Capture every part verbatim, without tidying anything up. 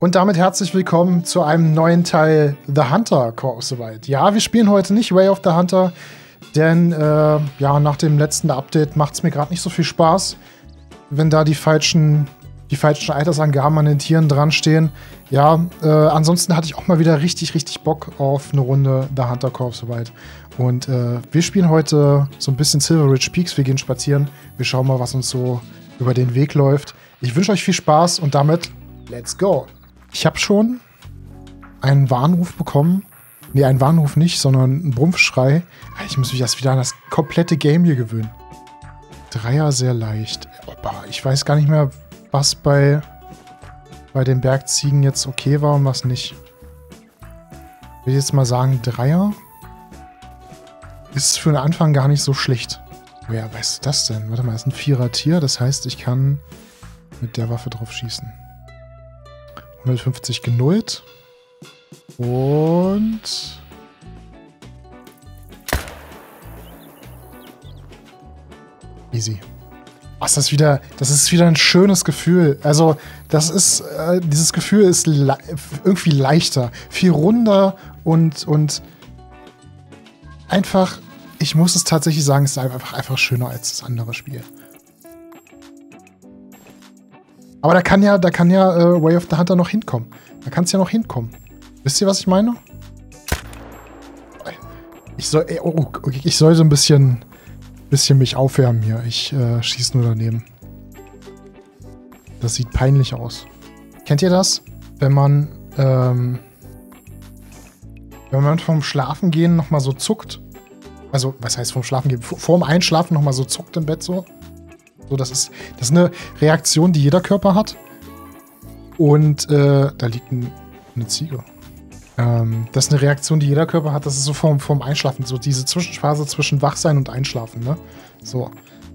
Und damit herzlich willkommen zu einem neuen Teil The Hunter Corps soweit. Ja, wir spielen heute nicht Way of the Hunter, denn äh, ja, nach dem letzten Update macht es mir gerade nicht so viel Spaß, wenn da die falschen, die falschen Altersangaben an den Tieren dran stehen. Ja, äh, ansonsten hatte ich auch mal wieder richtig, richtig Bock auf eine Runde The Hunter Corps soweit. Und äh, wir spielen heute so ein bisschen Silver Ridge Peaks. Wir gehen spazieren. Wir schauen mal, was uns so über den Weg läuft. Ich wünsche euch viel Spaß und damit let's go! Ich habe schon einen Warnruf bekommen. Nee, einen Warnruf nicht, sondern einen Brumpfschrei. Ich muss mich erst wieder an das komplette Game hier gewöhnen. Dreier sehr leicht. Opa, ich weiß gar nicht mehr, was bei, bei den Bergziegen jetzt okay war und was nicht. Ich will jetzt mal sagen, Dreier ist für den Anfang gar nicht so schlecht. Wer weiß das denn? Warte mal, das ist ein Vierer-Tier. Das heißt, ich kann mit der Waffe drauf schießen. hundertfünfzig genullt. Und... easy. Oh, ist das wieder... Das ist wieder ein schönes Gefühl. Also, das ist... Äh, dieses Gefühl ist le irgendwie leichter. Viel runder und... und einfach... Ich muss es tatsächlich sagen, es ist einfach, einfach schöner als das andere Spiel. Aber da kann ja, da kann ja äh, Way of the Hunter noch hinkommen. Da kann es ja noch hinkommen. Wisst ihr, was ich meine? Ich soll, oh, okay, ich soll so ein bisschen, bisschen mich aufwärmen hier. Ich äh, schieße nur daneben. Das sieht peinlich aus. Kennt ihr das? Wenn man, ähm, wenn man vom Schlafengehen nochmal so zuckt. Also, was heißt vom Schlafengehen? Vorm Einschlafen nochmal so zuckt im Bett so. So, das ist, das ist eine Reaktion, die jeder Körper hat. Und äh, da liegt ein, eine Ziege. Ähm, das ist eine Reaktion, die jeder Körper hat. Das ist so vorm, vorm Einschlafen. So diese Zwischenphase zwischen Wachsein und Einschlafen. Ne? So.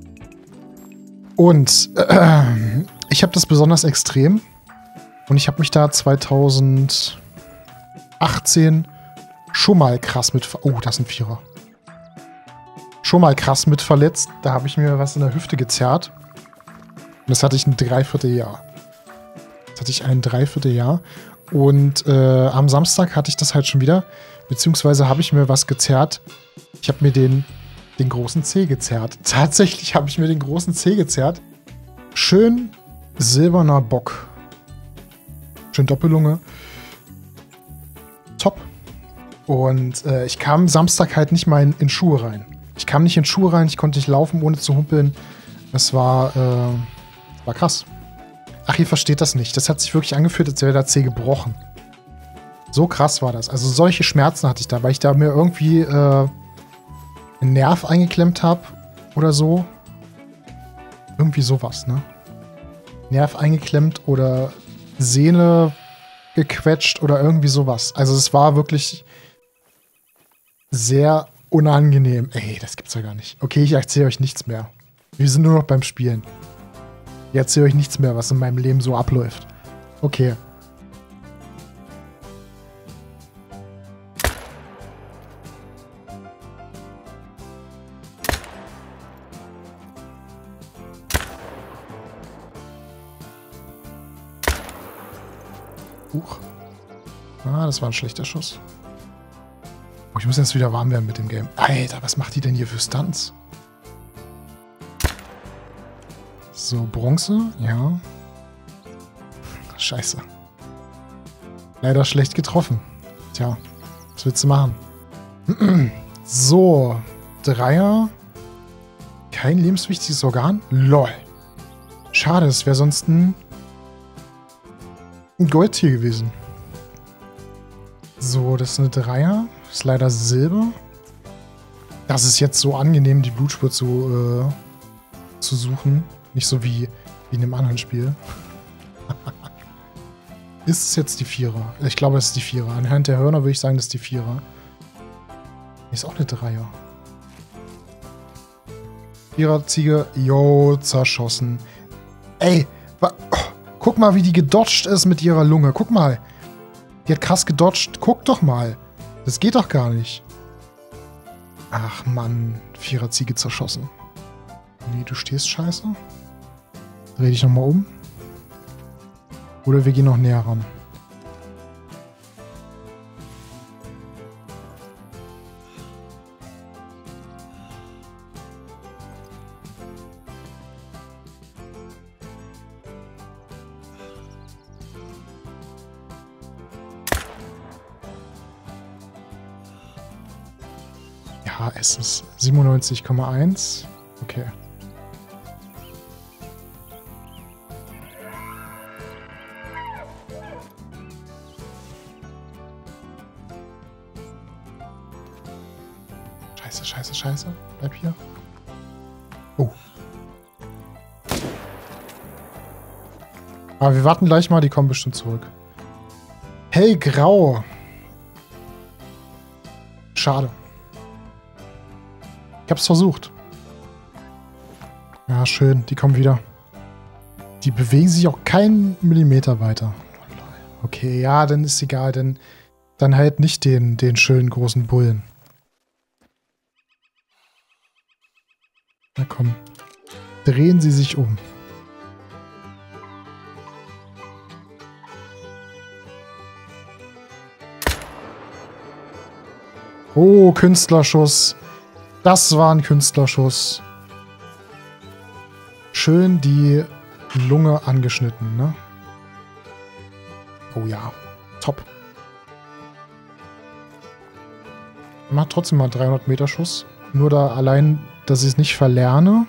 Und äh, ich habe das besonders extrem. Und ich habe mich da zweitausendachtzehn schon mal krass mit... Oh, das ist ein Vierer. Schon mal krass mit verletzt. Da habe ich mir was in der Hüfte gezerrt. Und das hatte ich ein Dreivierteljahr. Das hatte ich ein Dreivierteljahr. Und äh, am Samstag hatte ich das halt schon wieder. Beziehungsweise habe ich mir was gezerrt. Ich habe mir den, den großen Zeh gezerrt. Tatsächlich habe ich mir den großen Zeh gezerrt. Schön silberner Bock. Schön Doppellunge. Top. Und äh, ich kam Samstag halt nicht mal in, in Schuhe rein. Ich kam nicht in Schuhe rein, ich konnte nicht laufen, ohne zu humpeln. Das war, äh, war krass. Ach, ihr versteht das nicht. Das hat sich wirklich angefühlt, als wäre der Zeh gebrochen. So krass war das. Also solche Schmerzen hatte ich da, weil ich da mir irgendwie äh, einen Nerv eingeklemmt habe oder so. Irgendwie sowas, ne? Nerv eingeklemmt oder Sehne gequetscht oder irgendwie sowas. Also es war wirklich sehr unangenehm. Ey, das gibt's ja gar nicht. Okay, ich erzähle euch nichts mehr. Wir sind nur noch beim Spielen. Ich erzähle euch nichts mehr, was in meinem Leben so abläuft. Okay. Huch. Ah, das war ein schlechter Schuss. Ich muss jetzt wieder warm werden mit dem Game. Alter, was macht die denn hier für Stunts? So, Bronze, ja. Scheiße. Leider schlecht getroffen. Tja, was willst du machen? So, Dreier. Kein lebenswichtiges Organ? Lol. Schade, es wäre sonst ein, ein Goldtier gewesen. So, das ist eine Dreier. Ist leider Silber. Das ist jetzt so angenehm, die Blutspur zu, äh, zu suchen. Nicht so wie, wie in einem anderen Spiel. Ist es jetzt die Vierer? Ich glaube, es ist die Vierer. Anhand der Hörner würde ich sagen, das ist die Vierer. Ist auch eine Dreier. Vierer-Ziege. Jo, zerschossen. Ey, oh, guck mal, wie die gedodged ist mit ihrer Lunge. Guck mal. Die hat krass gedodged. Guck doch mal. Das geht doch gar nicht. Ach Mann, Vierer-Ziege zerschossen. Nee, du stehst scheiße. Dreh dich nochmal um. Oder wir gehen noch näher ran. H S ist siebenundneunzig Komma eins. Okay. Scheiße, scheiße, scheiße. Bleib hier. Oh. Aber wir warten gleich mal, die kommen bestimmt zurück. Hellgrau. Schade. Ich hab's versucht. Ja, schön, die kommen wieder. Die bewegen sich auch keinen Millimeter weiter. Okay, ja, dann ist egal, denn dann halt nicht den, den schönen großen Bullen. Na komm. Drehen Sie sich um. Oh, Künstlerschuss. Das war ein Künstlerschuss. Schön die Lunge angeschnitten, ne? Oh ja, top. Macht trotzdem mal dreihundert Meter Schuss. Nur da allein, dass ich es nicht verlerne.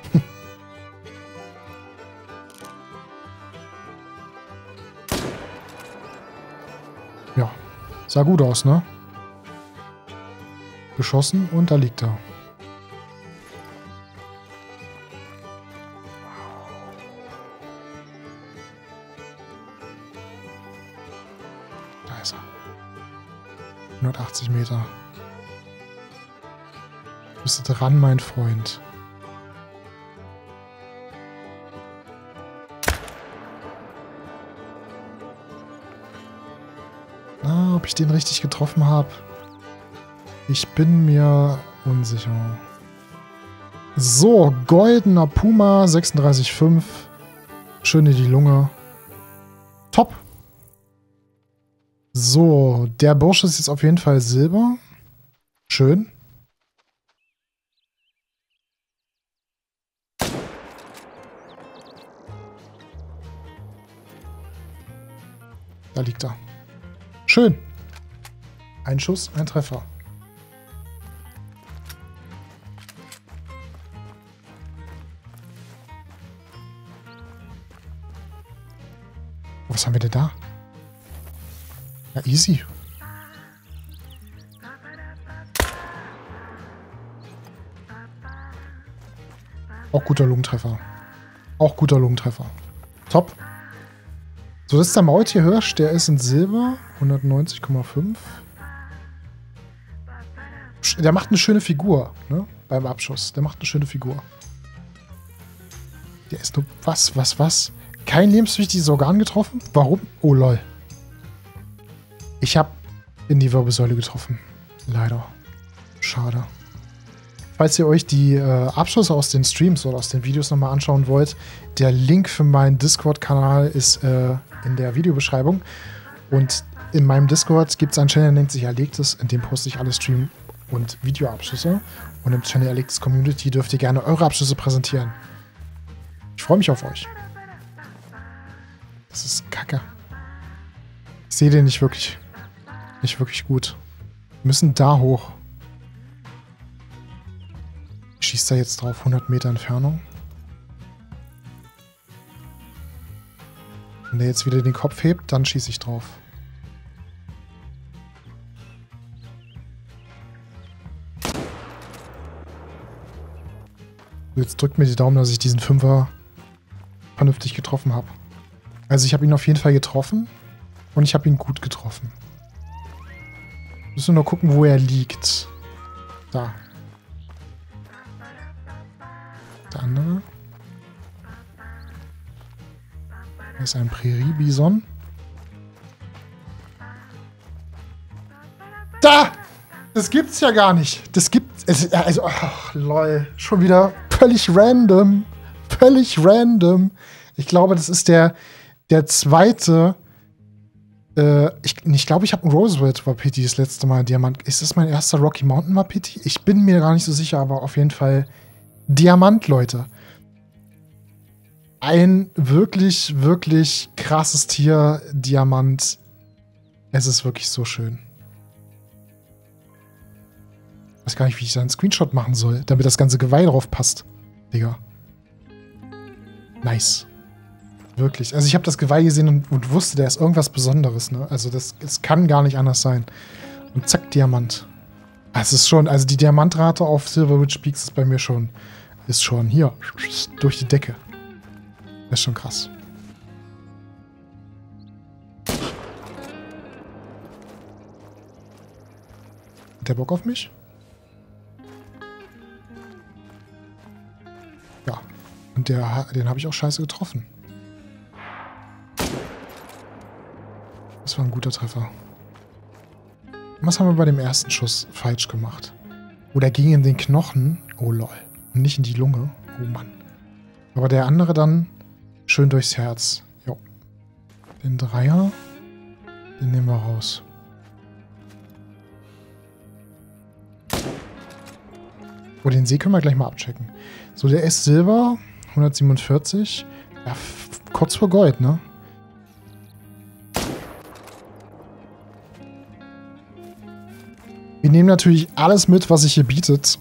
Ja, sah gut aus, ne? Geschossen und da liegt er. Da ist er. hundertachtzig Meter. Du bist dran, mein Freund. Ah, ob ich den richtig getroffen habe. Ich bin mir unsicher. So, goldener Puma, sechsunddreißig Komma fünf. Schön in die Lunge. Top. So, der Bursche ist jetzt auf jeden Fall Silber. Schön. Da liegt er. Schön. Ein Schuss, ein Treffer. Was haben wir denn da? Ja, easy. Auch guter Lungentreffer. Auch guter Lungentreffer. Top. So, das ist der Maultierhirsch. Der ist in Silber. hundertneunzig Komma fünf. Der macht eine schöne Figur, ne? Beim Abschuss. Der macht eine schöne Figur. Der ist nur... Was, was, was? Kein lebenswichtiges Organ getroffen? Warum? Oh, lol. Ich habe in die Wirbelsäule getroffen. Leider. Schade. Falls ihr euch die äh, Abschlüsse aus den Streams oder aus den Videos nochmal anschauen wollt, der Link für meinen Discord-Kanal ist äh, in der Videobeschreibung. Und in meinem Discord gibt es einen Channel, der nennt sich Erlegtes, in dem poste ich alle Stream- und Videoabschlüsse. Und im Channel Erlegtes Community dürft ihr gerne eure Abschlüsse präsentieren. Ich freue mich auf euch. Das ist kacke. Ich sehe den nicht wirklich, nicht wirklich gut. Wir müssen da hoch. Ich schieße da jetzt drauf, hundert Meter Entfernung. Wenn der jetzt wieder den Kopf hebt, dann schieße ich drauf. Jetzt drückt mir die Daumen, dass ich diesen Fünfer vernünftig getroffen habe. Also ich habe ihn auf jeden Fall getroffen und ich habe ihn gut getroffen. Müssen wir nur gucken, wo er liegt. Da. Der andere. Da ist ein Prärie-Bison. Da! Das gibt's ja gar nicht. Das gibt's. Es, also, ach, lol. Schon wieder völlig random. Völlig random. Ich glaube, das ist der, der zweite. Äh, ich ich glaube, ich habe einen Rosewood Wapiti das letzte Mal Diamant. Ist das mein erster Rocky Mountain Wapiti? Ich bin mir gar nicht so sicher, aber auf jeden Fall Diamant, Leute. Ein wirklich, wirklich krasses Tier, Diamant. Es ist wirklich so schön. Ich weiß gar nicht, wie ich da einen Screenshot machen soll, damit das ganze Geweih drauf passt. Digga. Nice. Wirklich. Also ich habe das Geweih gesehen und, und wusste, da ist irgendwas Besonderes, ne? Also das, das kann gar nicht anders sein. Und zack, Diamant. Das ist schon, also die Diamantrate auf Silver Witch Peaks ist bei mir schon, ist schon hier, durch die Decke. Das ist schon krass. Hat der Bock auf mich? Ja. Und der, den habe ich auch scheiße getroffen. Das war ein guter Treffer. Was haben wir bei dem ersten Schuss falsch gemacht? Oh, der ging in den Knochen. Oh, lol. Und nicht in die Lunge. Oh, Mann. Aber der andere dann schön durchs Herz. Jo. Den Dreier, den nehmen wir raus. Oh, den See können wir gleich mal abchecken. So, der ist Silber. hundertsiebenundvierzig. Ja, kurz vor Gold, ne? Wir nehmen natürlich alles mit, was sich hier bietet.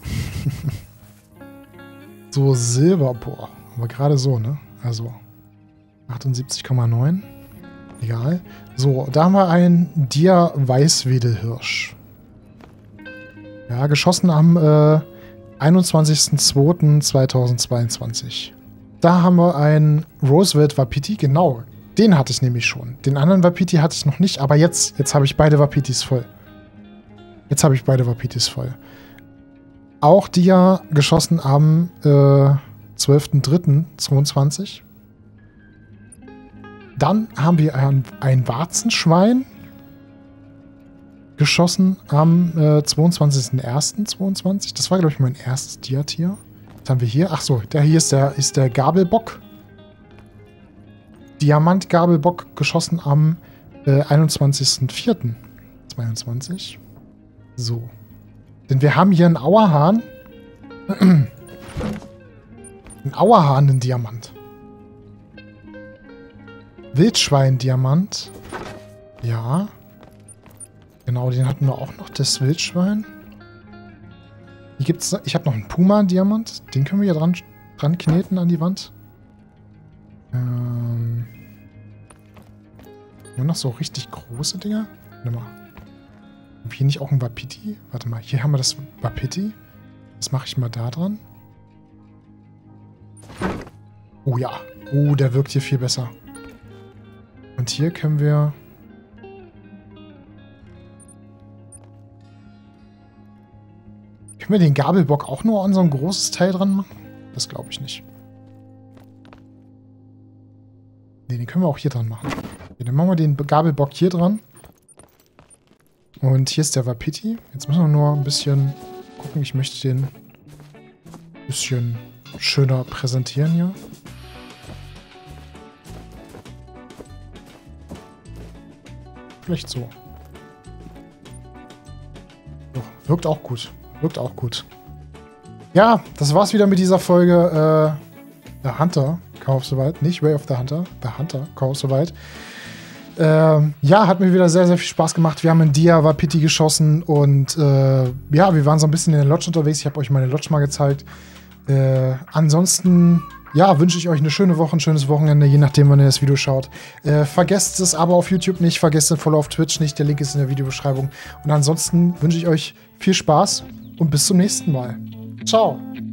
So, Silber, boah. Aber gerade so, ne? Also, achtundsiebzig Komma neun. Egal. So, da haben wir einen Dia-Weißwedelhirsch. Ja, geschossen am äh, einundzwanzigsten zweiten zweitausendzweiundzwanzig. Da haben wir einen Roosevelt Wapiti, genau. Den hatte ich nämlich schon. Den anderen Wapiti hatte ich noch nicht, aber jetzt, jetzt habe ich beide Wapitis voll. Jetzt habe ich beide Wapitis voll. Auch Dia geschossen am äh, zwölften dritten zweiundzwanzig. Dann haben wir ein, ein Warzenschwein geschossen am äh, zweiundzwanzigsten ersten zweiundzwanzig. Das war, glaube ich, mein erstes Dia-Tier. Was haben wir hier? Ach so, der hier ist der, ist der Gabelbock. Diamant-Gabelbock geschossen am äh, einundzwanzigsten vierten zweiundzwanzig. So. Denn wir haben hier einen Auerhahn. Einen Auerhahn, einen Diamant. Wildschwein-Diamant. Ja. Genau, den hatten wir auch noch, das Wildschwein. Hier gibt's, ich habe noch einen Puma-Diamant. Den können wir hier dran, dran kneten an die Wand. Ähm. Nur noch so richtig große Dinger. Warte mal. Haben wir hier nicht auch ein Wapiti? Warte mal, hier haben wir das Wapiti. Das mache ich mal da dran. Oh ja. Oh, der wirkt hier viel besser. Und hier können wir... Können wir den Gabelbock auch nur an so ein großes Teil dran machen? Das glaube ich nicht. Ne, den können wir auch hier dran machen. Okay, dann machen wir den Gabelbock hier dran. Und hier ist der Wapiti. Jetzt müssen wir nur ein bisschen gucken. Ich möchte den ein bisschen schöner präsentieren hier. Vielleicht so. Doch, wirkt auch gut. Wirkt auch gut. Ja, das war's wieder mit dieser Folge. Äh, The Hunter, Call of the Wild. Nicht Way of the Hunter. The Hunter, Call of the Wild. Ähm, ja, hat mir wieder sehr, sehr viel Spaß gemacht. Wir haben in Dia Wapiti geschossen und äh, ja, wir waren so ein bisschen in der Lodge unterwegs. Ich habe euch meine Lodge mal gezeigt. Äh, ansonsten, ja, wünsche ich euch eine schöne Woche, ein schönes Wochenende, je nachdem, wann ihr das Video schaut. Äh, vergesst das Abo auf YouTube nicht, vergesst den Follow auf Twitch nicht. Der Link ist in der Videobeschreibung. Und ansonsten wünsche ich euch viel Spaß und bis zum nächsten Mal. Ciao.